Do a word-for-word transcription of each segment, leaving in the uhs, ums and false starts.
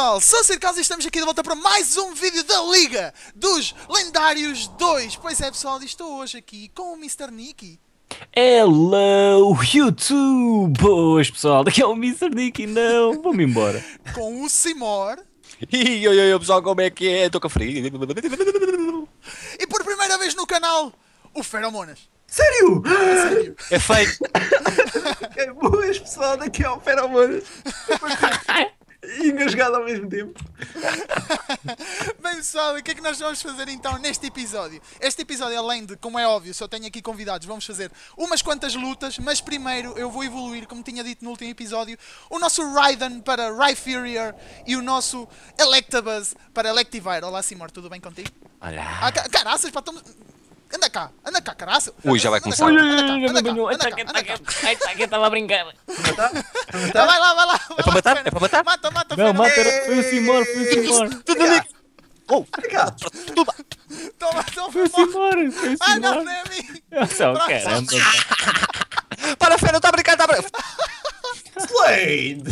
pessoal, sou Circaus e estamos aqui de volta para mais um vídeo da Liga dos Lendários dois. Pois é pessoal, estou hoje aqui com o mister Nicky. Hello YouTube! Boas pessoal, daqui é o mister Nicky, não, vou-me embora. Com o Simor. E oi, oi, pessoal, como é que é? Estou com frio. E por primeira vez no canal, o Feromonas. Sério? É sério. É feio. É boas pessoal, daqui ao Feromonas. E engasgado ao mesmo tempo. Bem pessoal, o que é que nós vamos fazer então neste episódio? Este episódio, além de, como é óbvio, só tenho aqui convidados, vamos fazer umas quantas lutas, mas primeiro eu vou evoluir, como tinha dito no último episódio, o nosso Raiden para Rhyperior e o nosso Electabuzz para Electivire. Olá Simor, tudo bem contigo? Olha. Ah, ca- caraças, pá, estamos... Anda cá, anda cá, caraça. Ui, já vai Anda cá, começar. anda cá, anda cá, anda cá, anda cá. Ai, tá que estava a brincar. Matar? Tá, vai lá, vai lá. É para matar? É para matar? Mata, mata, Não, Fernando. mata, foi o Simor, foi o Simor. Tudo ali. Oh, Anda cá. tudo. Toma, toma, Foi o toma. Simor, foi o Ah, não, Simor. não é a mim. Só, caramba. Para a fé, não está a brincar, está a brincar. Slade!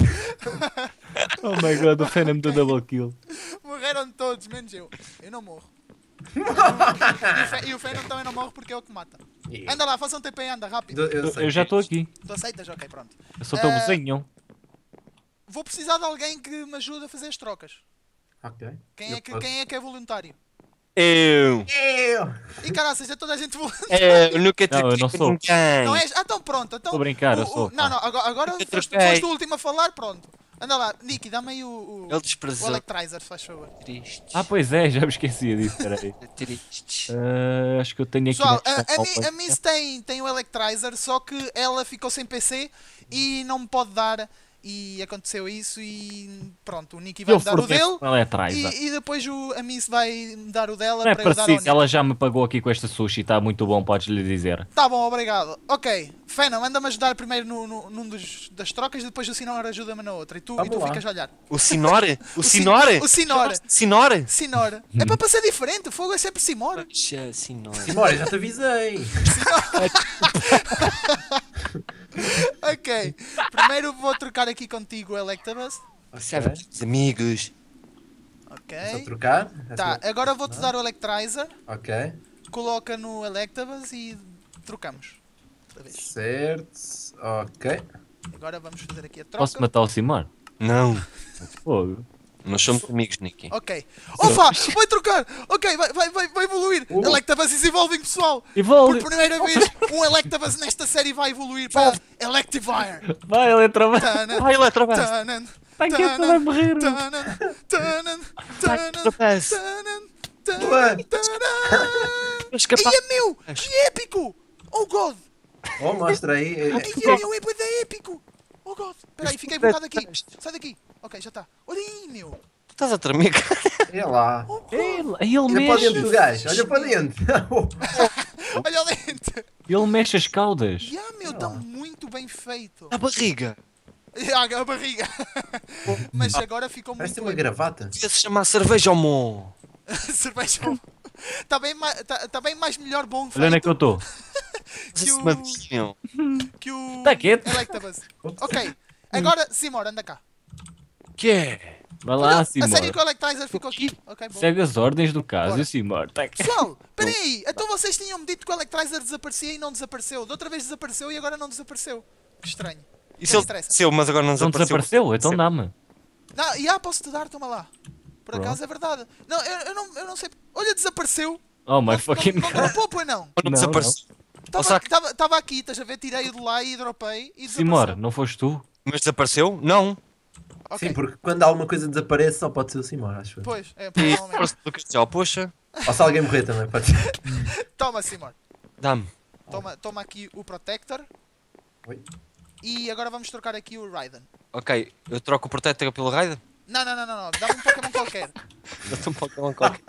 Oh my god, o Phenom do double kill. Morreram todos, menos eu. Eu não morro. E o Fe- E o Fenom também não morre porque é o que mata. Anda lá, faça um T P, anda, rápido. Eu, eu sei Eu já que é estou isto. aqui, Tu aceitas? Ok, pronto. eu sou teu Eh, vizinho. Vou precisar de alguém que me ajude a fazer as trocas. Ok. Quem é Eu que, posso. quem é, que é voluntário? Eu. Eu! E caraças, é toda a gente voluntária. Eu nunca te Não, eu não sou. ninguém. Não és? Ah, então pronto. Então, Estou a brincar, eu o- o- sou, Não, pá. não, agora, agora Eu foste, troquei. foste o último a falar, pronto. Anda lá, Nicky, dá-me aí o, o, Ele o desprezou. Electrizer, faz favor. Triste. Ah, pois é, já me esqueci disso, peraí. Triste. Uh, acho que eu tenho aqui... Pessoal, nesta a, a, Mi- palpa. a Miss tem, tem o Electrizer, só que ela ficou sem P C e não me pode dar. E aconteceu isso e pronto, o Nicky vai Eu me dar o forneço dele com Electrizer. e, e depois o, a Miss vai me dar o dela Não é para eu dar ao preciso, Nicky. ela já me pagou aqui com esta sushi, está muito bom, podes lhe dizer. Tá bom, obrigado. Ok, Fenom, anda-me ajudar primeiro no, no, num dos, das trocas e depois o Sinor ajuda-me na outra. E tu, e Vamos tu lá. ficas a olhar. O Sinor? O Sin- Sinor? O Sinor. Sinor? Sinor. É para ser diferente, o fogo é sempre Simor. Poxa, Sinor. Simora, já te avisei. Ok, primeiro vou trocar aqui contigo o Electabuzz. Serve os amigos. Só Ok. trocar. Tá, agora vou-te dar o Electrizer. Ok. Coloca no Electabuzz e trocamos. Outra vez. Certo. Ok. Agora vamos fazer aqui a troca. Posso matar o Simor? Não. Fogo. Nós somos amigos, Nicky. Ok. Opa! Vai trocar! Ok, vai, vai, vai, vai evoluir! Uh. Electabuzz is evolving, pessoal! Evolve! Por primeira vez, um Electabuzz nesta série vai evoluir para Electivire! Vai, Eletrobus! Tanan, Vai, Eletrobus. tanan, Vai que esta tanan, vai morrer! tanan, tanan, tanan, Eletrobus. tanan, Ué. tanan, tanan. Escapar. Ei, é meu! Que épico! Oh God! Oh, mostra aí. Ei, é meu, é bué da épico! Oh God! Espera aí, fiquei bugado aqui! Sai daqui! Ok, já está. Olha aí, meu! Tu estás a tremer, cara. Olha lá. Oh, God. Ele, ele Olha para mexe! dentro do gajo. Olha para dentro. Olha o dente! Ele mexe as caudas! Yeah, meu, está muito bem feito! A barriga. Yeah, a barriga! Mas agora ficou Parece muito ter uma épico. gravata. Devia se chamar cerveja ao mon. Cerveja. Está bem, ma- tá, tá bem mais melhor bom Olha onde é que eu feito estou! que o, Matinho. que o Tá quieto. Electabuzz. Ok, agora Simor, anda cá. Que é? Vai lá, a Simor! sério que o Electrizer ficou aqui? Ok, bom. Segue as ordens do caso, Bora. e Simor, tá aqui. Pessoal, peraí, então vocês tinham-me dito que o Electrizer desaparecia e não desapareceu. Da outra vez desapareceu e agora não desapareceu. Que estranho. Isso Não ele interessa. seu, mas agora não Não desapareceu. desapareceu? Então dá-me. Não, e ah, posso-te dar, toma lá. Por Pronto. acaso é verdade. Não, eu, eu não, eu não sei. Olha, desapareceu. Oh my Não, fucking não, não god! dropou, pois não. Não Não, desapareceu. Ou será que- Estava aqui, estás a ver? Tirei-o de lá e dropei e Simor, desapareceu. não foste tu? Mas desapareceu? Não. Ok, Sim, porque quando alguma coisa desaparece só pode ser o Simora, acho eu. pois, é, E provavelmente. força do Castelo, poxa. Ou se alguém morrer também, pode ser. Toma, Simor. Dá-me. Toma, toma aqui o Protector. Oi. E agora vamos trocar aqui o Raiden. Ok, eu troco o Protector pelo Raider? Não, não, não, não, não. Dá-me um Pokémon qualquer. Eu estou um Pokémon qualquer.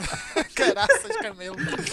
Caraças, camelo.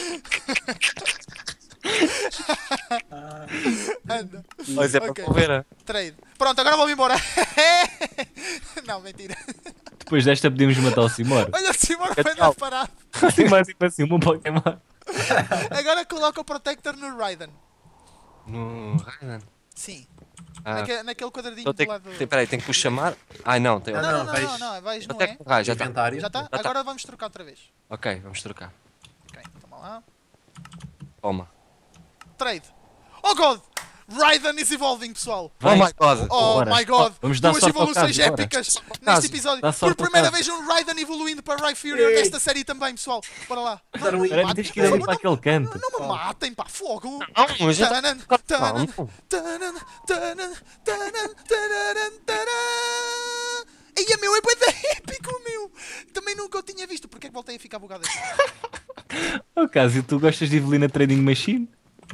Anda. Mas é para Ok. correr. Trade. Pronto, agora vou-me embora. Não, mentira. Depois desta podemos matar o Simor. Olha, o Simor É vai tal. dar parado. Simor tipo assim, um Pokémon. Agora coloca o Protector no Raiden. No Raider. Sim. Ah, Naque- naquele quadradinho então do tem, lado. tem, peraí, tem que o chamar. Ai não, tem. Não, Não, não, não, não, vais- não, não, vais, não Até é? que- ah, já está. Inventário. Já está? tá. Agora vamos trocar outra vez. Ok, vamos trocar. Ok, toma lá. Toma. Trade. Oh god! Raiden is evolving, pessoal! Oh my god. Oh Bora. my god! Vamos dar Duas sorte ao evoluções caso, bora. épicas Caso. neste episódio. Dá Por sorte ao primeira caso. vez um Raiden evoluindo para Rai Furion Ei. nesta série também, pessoal. Bora lá. Dar um Não, Espera, matem, tens que ir ali não, para aquele canto. não me matem, pá, fogo! Não, já tá- Tanan, Calma. tanan, tanan, tanan, tanan, tanan, tanan. Ei, meu, é bué da épico, meu! Também nunca o tinha visto. Porquê é que voltei a ficar bugado assim? Oh, Cássio, tu gostas de Evelina Trading Machine?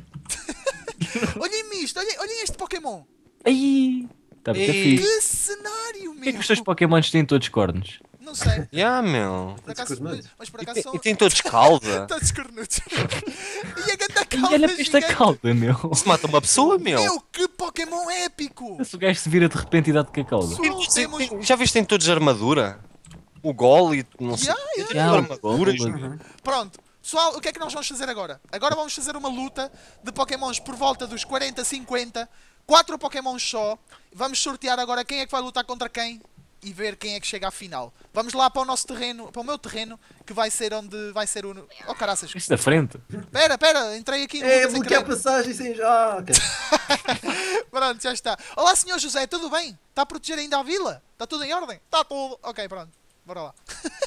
Olhem isto, olhem, olhem este Pokémon! Ai, está muito Ei. fixe. Que cenário, Porquê que meu! os teus Pokémons têm todos cornos? Não sei. Yeah, meu. Por acaso, Descornudos. mas, mas por E acaso tem, são. e tem todos calda. Todos cornudos. E a ganda E calda olha para esta gigante. cauda, meu. Se mata uma pessoa, meu. Meu, que Pokémon épico! Se o gajo se vira de repente e dá-te com a cauda. Pessoal, Tem- temos... tem- Já viste tem todos armadura? O gol e não sei. Yeah, tem yeah. tudo Yeah, armaduras. Uhum. Pronto. Pessoal, o que é que nós vamos fazer agora? Agora vamos fazer uma luta de Pokémons por volta dos quarenta, cinquenta. Quatro Pokémons só. Vamos sortear agora quem é que vai lutar contra quem e ver quem é que chega à final. Vamos lá para o nosso terreno, para o meu terreno, que vai ser onde vai ser o... Oh, caraças. Isso da frente. Pera, pera, entrei aqui no É, Lucas sem bloquear querer. passagem sem já. Ok. Pronto, já está. Olá, senhor José, tudo bem? Está a proteger ainda a vila? Está tudo em ordem? Está tudo. Ok, pronto. Bora lá.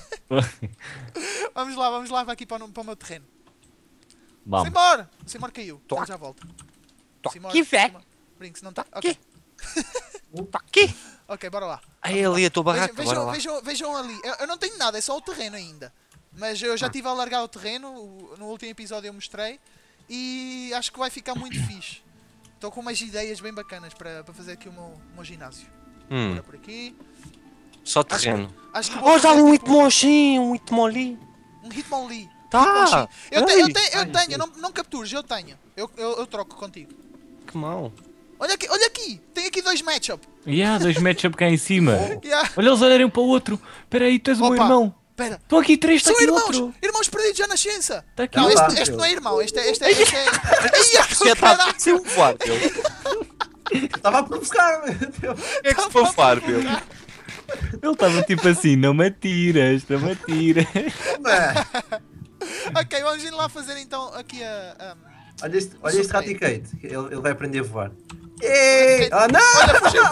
Vamos lá, vamos lá aqui para o, para o meu terreno. Vamos. Simbora! O Simor caiu. Tô Ele já volta. Tô Simor, aqui, velho. Simor. Brinks, não está? Ok. Tá aqui. Ok, bora lá. Aí ali a tua Vejam, barraca, bora vejam, lá. vejam, vejam ali. Eu, eu não tenho nada, é só o terreno ainda. Mas eu já estive a alargar o terreno. o- No último episódio eu mostrei. E acho que vai ficar muito fixe. Estou com umas ideias bem bacanas para, para fazer aqui o meu, o meu ginásio. Hum, Bora por aqui. só terreno. Acho que vou Oh, já fazer ali um tipo Hitmonchinho, um Hitmonlee. um Hitmonlee. Tá. Eu, te, Ei, eu, te, eu Ai, tenho, sim. não, não captures, eu tenho. Eu, eu, eu troco contigo. Que mal. Olha aqui, olha aqui, tem aqui dois matchup. E há dois matchup cá em cima. Yeah. Olha eles olharem um para o outro. Espera aí, tu és o meu Opa. irmão. Espera, Estão aqui três, está são aqui irmãos, outro. irmãos perdidos já na ciência. Está aqui Não, Tá outro. este, este não é irmão, este é. Este é, este é... Ai, Já está a caralho. ser um voar, meu. Estava a provocar. meu. É que se for far, meu. Ele estava tipo assim, não me atiras, não me atiras. Mano, Ok, vamos ir lá fazer então aqui a. a- Olha este, olha este Raticate. Ele, ele vai aprender a voar. Ei! Oh não! Olha, fugiu.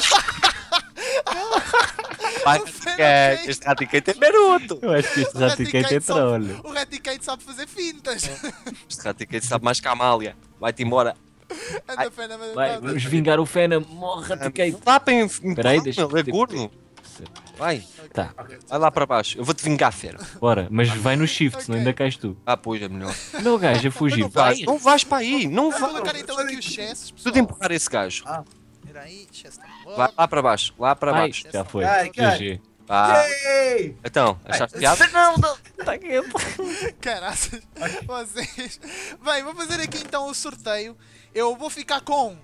Vai, O Fernando é, fez. este Raticate é maroto. Eu acho que este O Raticate é Raticate sabe- troll. O Raticate sabe fazer fintas. Este Raticate sabe mais que a Amália. Vai-te embora. Anda, Fena, mas- Vai, vamos vingar o Fena. Morre, Raticate. Não dá para em- Espera aí, empurrar, deixa- meu, é gordo. Vai, Tá, vai lá para baixo. Eu vou-te vingar, fera. bora. Mas vai no shift, senão Ok. ainda cais tu. Ah, pois, é melhor. Olha o gajo a fugir. Não vais, Vai. não vais para aí. Não Vou vais. colocar então aqui os chesses, Tudo pessoal. empurrar esse gajo. Espera aí, chesse tá Vai bom. lá para baixo, lá para Vai. baixo. Já foi. Cai, cai. G G. Ah, Ei! então, achaste piada? Está quieto. Caraças, vocês. Bem, vou fazer aqui então o sorteio. Eu vou ficar com.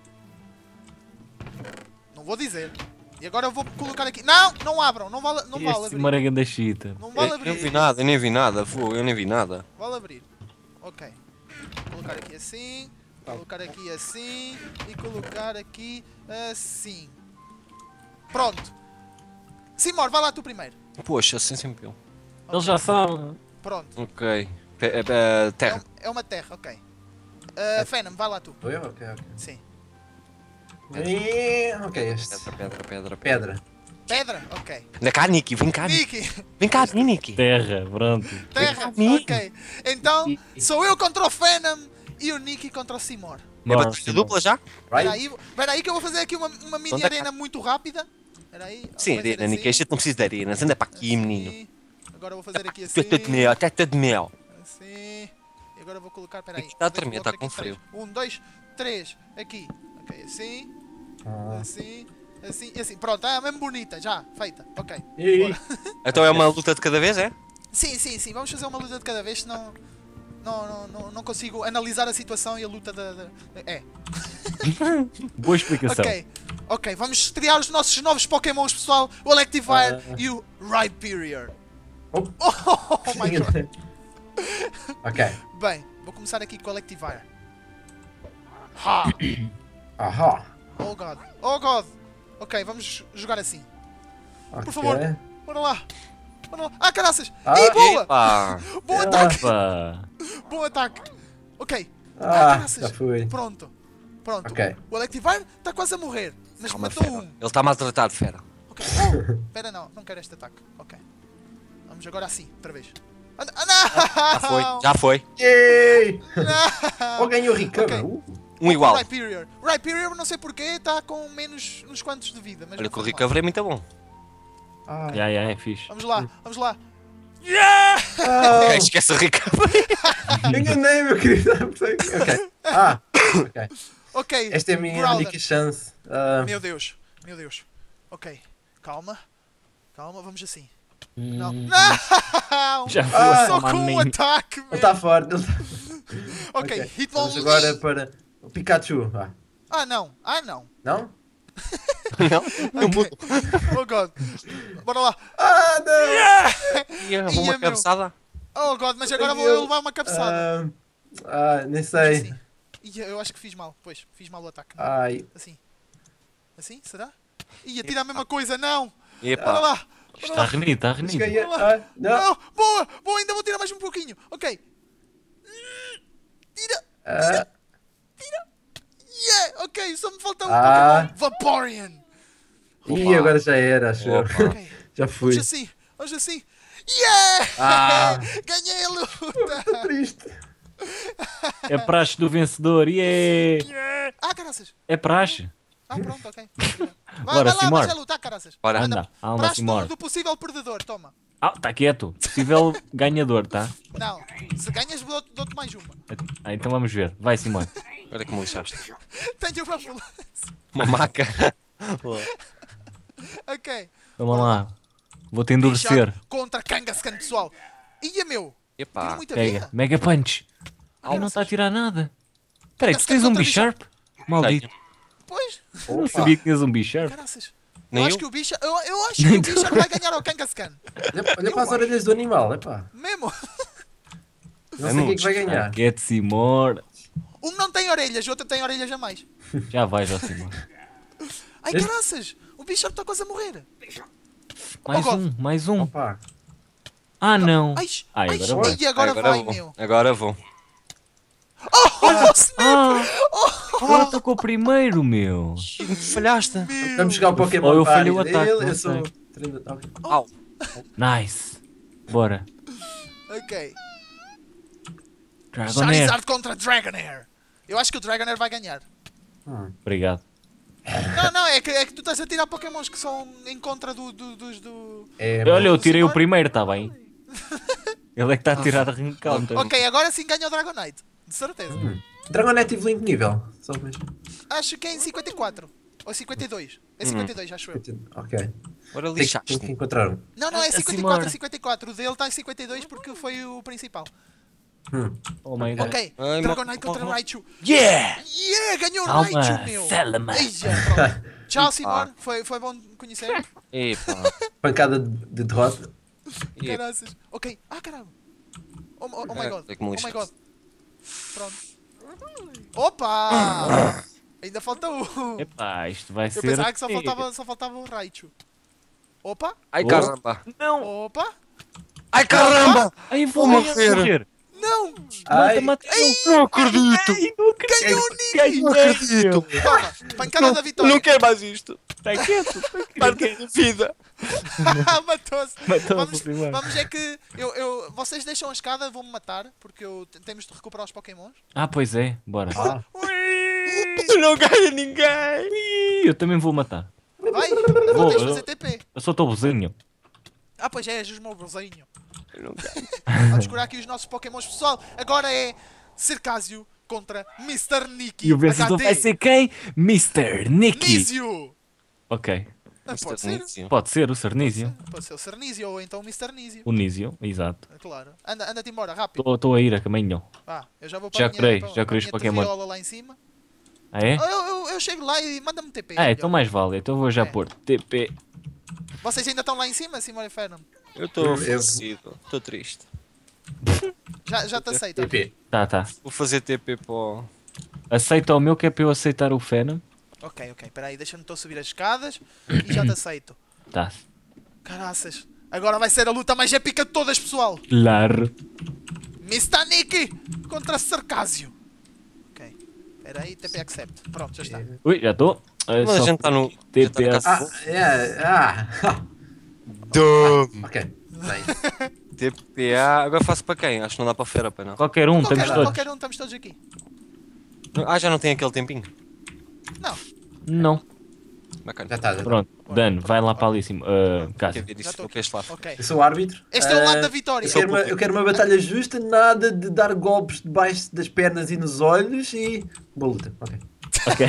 Não vou dizer. E agora eu vou colocar aqui. Não, não abram, não vale, não vale Este abrir. Maranga da chita. Não Eu vale eu nem vi abrir. nada, eu nem vi nada. Fogo, eu nem vi nada. Vale abrir. Ok. Vou colocar aqui assim. Colocar aqui assim. E colocar aqui assim. Pronto. Simor, vai lá tu primeiro. Poxa, assim sempre eu. Ele já sabe. Pronto. Ok. Pe- eh, eh, É, terra. é uma terra, ok. Uh, Phenom, vai lá tu. Sou eu? Ok, ok. Sim. E... Ok, este. Pedra, pedra, pedra, pedra. Pedra. Pedra, ok. Vem cá, Niki, vem cá. Niki. Niki, Vem cá, Niki. Terra, pronto. terra, Niki. ok. Então, sou eu contra o Phenom e o Niki contra o Simor. É Bora, batalha Simão. dupla já? Espera Right? aí, espera aí que eu vou fazer aqui uma, uma mini Onde é que- arena muito rápida. Espera aí. Sim, vai ser arena, Niki. assim, Este não precisa de arenas. Anda para aqui, menino. assim. Agora eu vou fazer aqui assim. Teta de mel, teta de mel. Assim. E agora eu vou colocar, espera aí. Aqui está a Dois tremer, blocos está com aqui, três. frio. Um, dois, três. Aqui. Ok, assim, Ah. assim, assim e assim. Pronto, é mesmo bonita, já, feita. Ok. E... Bora. Então é uma luta de cada vez, é? Sim, sim, sim. Vamos fazer uma luta de cada vez, senão não, não, não, não consigo analisar a situação e a luta da. da- É. Boa explicação. Ok. Ok, vamos estrear os nossos novos Pokémons, pessoal. O Electivire e o Rhyperior. Oh. Oh, oh my god. Ok. Bem, vou começar aqui com o Electivire. Ha! Ahá. Oh God. Oh God. Ok, vamos jogar assim. Ok. Por favor. Bora lá. Bora lá. Ah, caraças. Ah. Ih, boa. Epá. Bom ataque. Opa! Bom ataque. Ok. Ah, Ah, caraças. já fui. Pronto. Pronto. Ok. O Electivire está quase a morrer. Mas Calma, matou fera. um. Ele está maltratado, fera. Ok. Oh, espera, não. Não quero este ataque. Ok. Vamos agora assim, outra vez. Ah, ah, não! Já foi, já foi. Yay! Não! Ou ganhou recover. Ok. Uh. Um igual. Rhyperior. Rhyperior, não sei porquê, está com menos uns quantos de vida. Mas Olha não que o faz mal. recovery é muito bom. Ah. Já, já, é fixe. Vamos lá, vamos lá. Yeah! Ah, Ok, esquece o recovery. enganei, meu querido. Ok. Ah, ok. Ok. Esta é a minha Groudon. única chance. Ah, Meu Deus, meu Deus. Ok, calma. Calma, vamos assim. Não. Não! Já vou Ah, Só tomar com um nem- ataque, ele meu. está forte. Ele tá... Ok, Ok. Hitmon. Vamos agora para o Pikachu. Ah. Ah, não. Ah, não. Não? Não? Ok. Oh, God. Bora lá. Ah, não! Ia, Ia, uma meu. cabeçada. Oh, God, mas agora vou Eu- eu levar uma cabeçada. Ah, ah, nem sei. Assim. Ia, eu acho que fiz mal. Pois, fiz mal o ataque. Ai. Assim. Assim, será? Ia tirar a mesma coisa, não. Bora Epa. lá. Bora Está lá. renido, está renido. Cheguei a... Vamos lá. Ah, não. Não, boa, boa, ainda vou tirar mais um pouquinho. Ok. Tira. Ah, Yeah, ok, só me falta um Ah. Pokémon. Vaporeon. e agora já era, acho eu. Opa. Ok, Já fui. vamos assim, vamos assim. Yeah! Ah. Ganhei a luta. Triste. É praxe do vencedor. Yeah. Yeah. Ah, caraças. É praxe. Ah, pronto, ok. Vai, Bora, vai lá, Simor. vais a lutar, caraças. Bora. Anda, alma, Praxe Simor. do, do possível perdedor, toma. Ah, está quieto. Possível ganhador, tá? Não, se ganhas dou-te dou-te mais uma. Ah, então vamos ver. Vai, Simone. Olha como lixaste. Tenho uma ambulância. Uma maca. Ok. Vamos lá. Vou-te endurecer. Bichar contra Kangaskhan, pessoal. Ia, meu. Tira Epá. muita Pega. vida. Mega Punch. Ai, não está a tirar nada. Espera aí, tu tens um Contra Bisharp? Maldito. Pois, Eu não Opa. sabia que tinhas um Bisharp. caraças. Nem eu acho eu. que o bicho, eu, eu acho que o bicho vai ganhar ao Kangaskhan. Olha, olha para as orelhas do animal, epá. Mesmo. Não sei quem é que vai ganhar. Get Simor. Um não tem orelhas, o outro tem orelhas a mais. Já vais, ó Simor. Ai, Este- caraças. O bicho está quase a morrer. Mais Oh, um, mais um. Opa. Ah, não. Ai, Ai, ai, agora vai. e agora, vai, vou. meu. Agora vou. Oh, snap. Ah, agora tocou primeiro, meu. Falhaste. Meu. Vamos chegar ao Pokémon Ou eu Party falhei o ataque, dele. não Eu sou... sei. treinador- ok. Au. Nice. Bora. Ok. Dragonair. Charizard contra Dragonair. Eu acho que o Dragonair vai ganhar. Hum. Obrigado. Não, não, é que, é que tu estás a tirar Pokémons que são em contra do, do- dos do... É, Olha, eu tirei o Simor? primeiro, está bem? Ele é que está a tirar a counter. Ok, agora sim ganha o Dragonite. De certeza. Dragonite evoluiu em que nível? Só mesmo. Acho que é em cinquenta e quatro. Ou cinquenta e dois. É cinquenta e dois, acho eu. Ok. Agora Tem, lixaste. tem que encontrar um. Não, não, é Ah, cinquenta e Simor. quatro, é cinquenta e quatro. O dele está em cinquenta e dois porque foi o principal. Hum. Oh my god. Ok, Ai, Dragonite mo- contra mo- Raichu. Yeah! Yeah, ganhou o Calma, Raichu, meu. Selma. Eija, pronto. Tchau, Simor. Foi, foi bom conhecer. Epá. Pancada de, de derrota. Epá. Caraças. Ok. Ah, caramba. Oh, oh, oh my god. É como Oh lixo. my god. Pronto. Opa! Ainda falta um. Epá, isto vai Eu ser. pensava que só faltava, só faltava o Raichu. Opa, Ai Oh. caramba. Não! opa. Ai caramba. Ai, vou Vou morrer! morrer. morrer. Não! Ai, Mata, mata, Não acredito. Ai, não acredito! Ganhou o Niki! Ganhei, Não acredito. Toma, pancada da vitória. Não quero mais isto. Está quieto! Parte da vida. Matou-se. Matou-se Vamos, primeiro. vamos é que eu, eu, vocês deixam a escada, vão-me matar, porque eu, temos de recuperar os Pokémons. Ah, pois é, bora. Ah, Tu não ganha ninguém. Ih, eu também vou matar. Vai, agora Vou, tens de eu- fazer T P. Eu sou teu vizinho. Ah, pois é, és o meu bozinho. Eu não ganho. Vamos curar aqui os nossos Pokémons, pessoal. Agora é Circásio contra mister Nicky. E o vencedor vai ser quem? mister Nicky. Nísio. Ok. Ah, pode ser. Nísio. Pode ser o Cernísio. Pode ser o Cernísio ou então o mister Nísio. O Nísio, exato. É claro. Anda, anda-te embora, rápido. Estou a ir a caminho. Vá, eu já vou para Já a minha, curei, para, já para a curei os minha Pokémon. triviola lá em cima. Ah, é? Eu, eu, eu chego lá e manda-me T P. Ah, melhor. então mais vale. Então vou já É. pôr T P. Vocês ainda estão lá em cima, Simone Fernan? Eu estou Eu- ofensivo. Estou triste. Já, já te aceito. T P. Tá, tá. Vou fazer T P para o... Aceita o meu que é para eu aceitar o Venom. Ok, ok, peraí, deixa-me estou a subir as escadas e já te aceito. Tá. Caraças, agora vai ser a luta mais épica de todas, pessoal. Claro. mister Nicky contra Sarcásio. Ok, peraí, T P accept. Pronto, já está. Ui, já estou. Mas a gente está no. T P já tá no Ah, é. Ah. Dumb. Ok. Bem. T P A. Agora faço para quem? Acho que não dá para a fera, para não. Qualquer um, Qualquer, estamos todos. qualquer um, estamos todos aqui. Ah, já não tem aquele tempinho. Não, Não. Bacana. Já está. Já tá. Pronto, Dan, vai lá para ali cima. Uh, Quer casa. ver Já isso estou para este lado. ok. Eu sou o árbitro. Este é o lado Ah, da vitória. Eu quero, uma, eu quero uma batalha justa, nada de dar golpes debaixo das pernas e nos olhos e. Boa luta. Ok. Ok.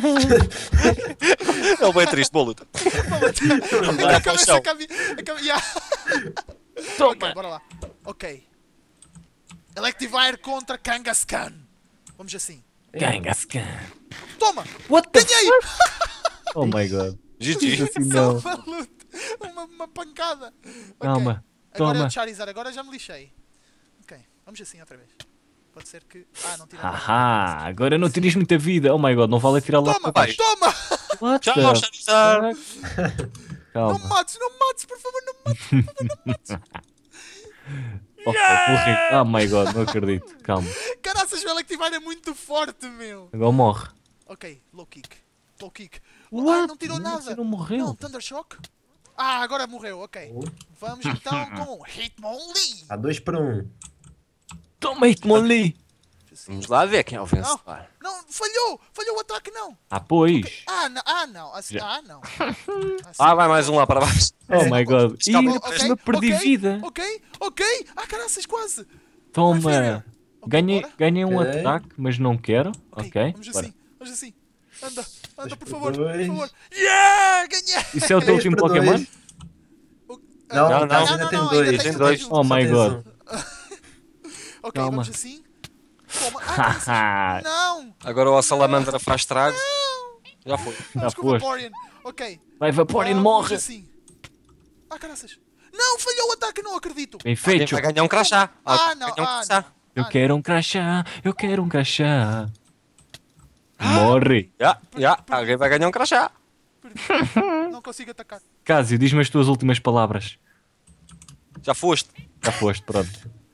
Ele bem triste, boa luta. A Vai, cabeça, chão. a cabeça, a cabeça, yeah. Ok, Toma. bora lá. Ok. Electivire contra Kangaskhan. Vamos assim. Kangaskhan. Toma! What the Ganhei! fuck? Oh my god. G G. Assim Só não. uma luta. Uma, uma pancada. Ok. Calma. Agora Toma. o Charizard, agora já me lixei. Ok, vamos assim outra vez. Pode ser que... Ah, não tira nada. Haha, agora não tiras muita vida. Oh my god, não vale tirar lá Toma! para baixo. Toma! What Tchau, the Charizard. fuck? Não me Calma. mates, não me mates, por favor, não me mates. Ok, morri. Oh my god, não acredito. Calma. Caraças, o Electivire é muito forte, meu. Agora morre. Ok, low kick. Low kick. What? Ah, não tirou Não, nada. você não morreu. Não, Thunder Shock. Ah, agora morreu, ok. Vamos então com Hitmonlee. Há dois para um. Toma Hitmonlee. Vamos lá ver quem é o Não, vencedor. não, falhou. Falhou o ataque, não. Ah, pois. Ah, não, ah, não. Assim, Já. ah, não. Assim, Ah, vai mais um lá para baixo. Oh my god. Ih, Escapa. ainda por cima perdi ok, vida. Ok, ok. Ah, caraças, quase. Toma. Inferior. Ok, Ganhei, bora. ganhei um Ok. ataque, mas não quero. Ok. Vamos bora. assim, vamos assim. Anda, anda, Dois por por favor, por dois. favor. Yeah, ganhei. Isso é o teu Três último para dois. Pokémon? Não, Ah, não, não, ainda não, tem não, dois. ainda Tem tem dois. dois. Oh my Só god. tens Ok, Calma. vamos assim. Toma. Ah, caraças. Haha. Não. Agora o Salamandra faz estragos. Já foi. Já Vamos com o foste. Vaporeon. Ok. Vai Vaporeon, Vamos morre. assim. Ah, caraças. Não, falhou o ataque, não acredito. Bem Alguém feito. vai ganhar um crachá. Ah, Alguém não, vai ganhar um ah, crachá. Eu Ah, quero um crachá. Eu quero um crachá. Morre. Já, já. Alguém vai ganhar um crachá. não consigo atacar. Cásio, diz-me as tuas últimas palavras. Já foste. Já foste, pronto.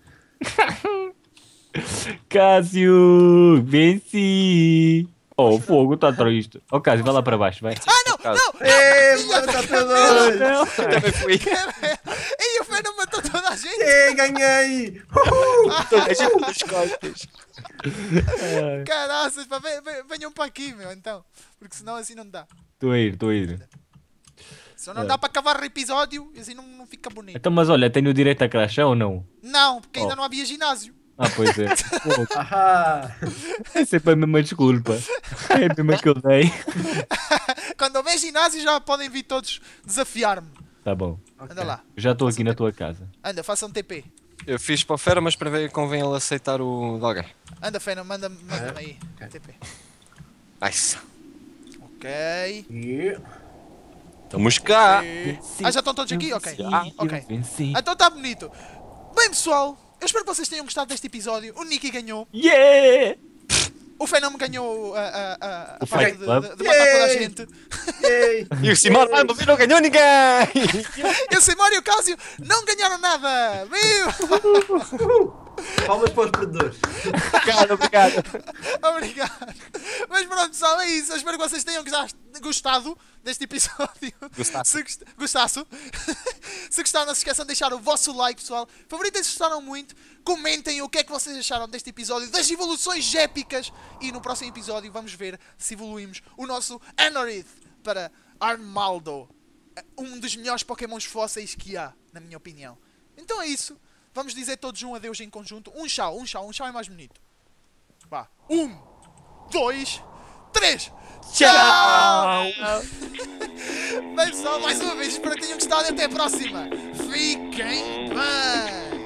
Cásio, venci. Oh, o fogo está triste. Oh, Cásio, vai lá para baixo, vai. Ah, não, não. Ei, mano, está todos! Também fui. Ei, o Fernando matou toda a gente. Ei, ganhei! Uhul! A gente nas costas. Caraças, pá, ven- ven- venham para aqui, meu, então. Porque senão assim não dá. Estou a ir, estou a ir. Senão não dá para acabar o episódio e assim não, não fica bonito. Então, mas olha, tenho direito a crachá ou não? Não, porque ainda Oh. não havia ginásio. Ah, pois é. Pô, Ahá! é sempre a mesma desculpa. É a mesma que eu dei. Quando houver ginásio já podem vir todos desafiar-me. Tá bom. Anda lá. Eu já estou aqui na tua casa. Anda, façam T P. Eu fiz para a fera, mas para ver convém ele aceitar o de alguém. Anda, Fena, manda-me manda aí. Ok. T P. Nice. Ok. E- Estamos cá. Ah, já estão todos aqui? Ok. Ah, Ok. venci. Então está bonito. Bem, pessoal, eu espero que vocês tenham gostado deste episódio. O Nicky ganhou. Yeah! O Fenome ganhou a, a, a, a O parte Fight de, Club. de, de matar toda a Yay! gente. Ei! E o Simão, ah, mas não ganhou ninguém. Eu sei, Mário e o Cásio não ganharam nada. Viu? Palmas para os perdedores. Obrigado, obrigado. Obrigado. Mas pronto, pessoal, é isso. Eu espero que vocês tenham gostas- gostado deste episódio. Gostasse. Se gost- gostasse. Se gostaram, não se esqueçam de deixar o vosso like, pessoal. Favoritem se gostaram muito. Comentem o que é que vocês acharam deste episódio, das evoluções épicas. E no próximo episódio vamos ver se evoluímos o nosso Anorith para Armaldo. Um dos melhores Pokémons fósseis que há, na minha opinião. Então é isso. Vamos dizer todos um adeus em conjunto. Um tchau, um tchau, um tchau é mais bonito. Vá. Um, dois, três. Tchau! Bem, pessoal, mais uma vez, espero que tenham gostado e até a próxima. Fiquem bem!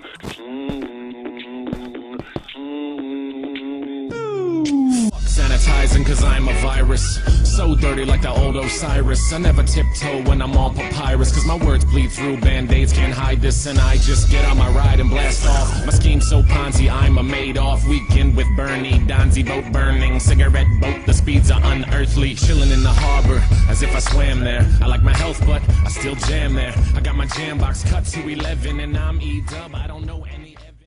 Sanitizing cause I'm a virus. So dirty like the old Osiris. I never tiptoe when I'm on papyrus. Cause my words bleed through band-aids, can't hide this. And I just get on my ride and blast off. My scheme's so Ponzi, I'm a Madoff. Weekend with Bernie. Donzi boat burning, cigarette boat, the speeds are unearthly. Chilling in the harbor as if I swam there. I like my health, but I still jam there. I got my jam box cut to eleven, and I'm E-dub. I don't know any.